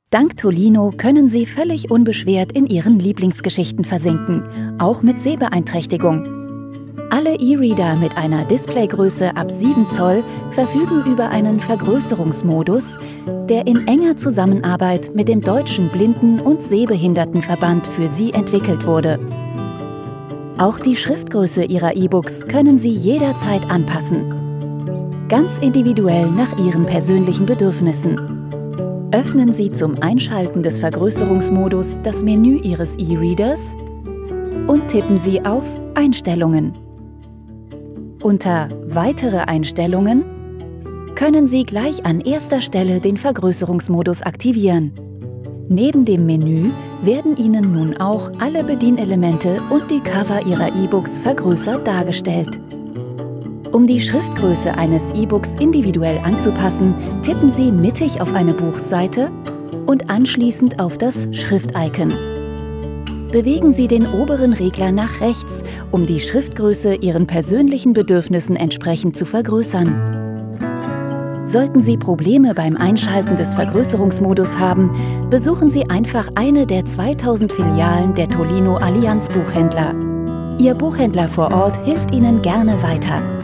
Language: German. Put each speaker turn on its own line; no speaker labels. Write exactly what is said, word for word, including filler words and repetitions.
Dank Tolino können Sie völlig unbeschwert in Ihren Lieblingsgeschichten versinken, auch mit Sehbeeinträchtigung. Alle E-Reader mit einer Displaygröße ab sieben Zoll verfügen über einen Vergrößerungsmodus, der in enger Zusammenarbeit mit dem Deutschen Blinden- und Sehbehindertenverband für Sie entwickelt wurde. Auch die Schriftgröße Ihrer E-Books können Sie jederzeit anpassen, ganz individuell nach Ihren persönlichen Bedürfnissen. Öffnen Sie zum Einschalten des Vergrößerungsmodus das Menü Ihres E-Readers und tippen Sie auf Einstellungen. Unter Weitere Einstellungen können Sie gleich an erster Stelle den Vergrößerungsmodus aktivieren. Neben dem Menü werden Ihnen nun auch alle Bedienelemente und die Cover Ihrer E-Books vergrößert dargestellt. Um die Schriftgröße eines E-Books individuell anzupassen, tippen Sie mittig auf eine Buchseite und anschließend auf das Schrift-Icon. Bewegen Sie den oberen Regler nach rechts, um die Schriftgröße Ihren persönlichen Bedürfnissen entsprechend zu vergrößern. Sollten Sie Probleme beim Einschalten des Vergrößerungsmodus haben, besuchen Sie einfach eine der zweitausend Filialen der Tolino Allianz Buchhändler. Ihr Buchhändler vor Ort hilft Ihnen gerne weiter.